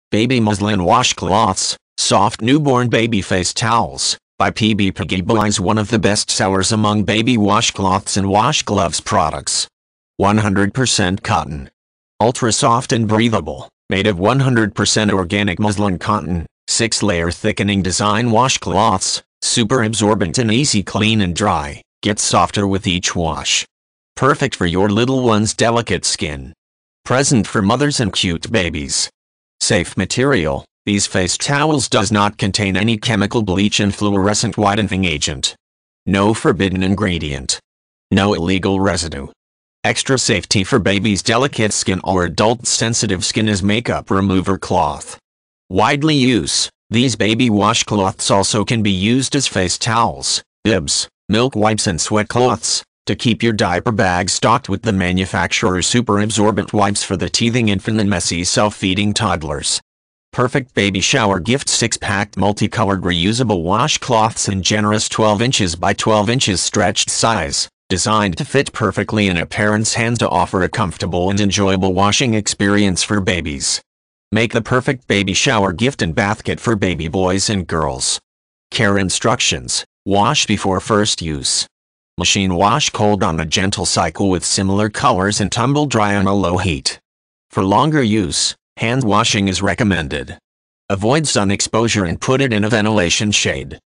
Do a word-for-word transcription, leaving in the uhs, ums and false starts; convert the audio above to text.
Baby Muslin Washcloths, Soft Newborn Baby Face Towels, by P B Piggy Boys, one of the best sellers among baby washcloths and washgloves products. one hundred percent cotton. Ultra soft and breathable, made of one hundred percent organic muslin cotton, six layer thickening design washcloths, super absorbent and easy clean and dry, get softer with each wash. Perfect for your little one's delicate skin. Present for mothers and cute babies. Safe material, these face towels does not contain any chemical bleach and fluorescent whitening agent. No forbidden ingredient. No illegal residue. Extra safety for baby's delicate skin or adult sensitive skin is makeup remover cloth. Widely used, these baby washcloths also can be used as face towels, bibs, milk wipes and sweat cloths, to keep your diaper bag stocked with the manufacturer's super absorbent wipes for the teething infant and messy self-feeding toddlers. Perfect baby shower gift six-pack multicolored reusable washcloths in generous twelve inches by twelve inches stretched size, designed to fit perfectly in a parent's hands to offer a comfortable and enjoyable washing experience for babies. Make the perfect baby shower gift and bath kit for baby boys and girls. Care instructions: wash before first use. Machine wash cold on a gentle cycle with similar colors and tumble dry on a low heat. For longer use, hand washing is recommended. Avoid sun exposure and put it in a ventilation shade.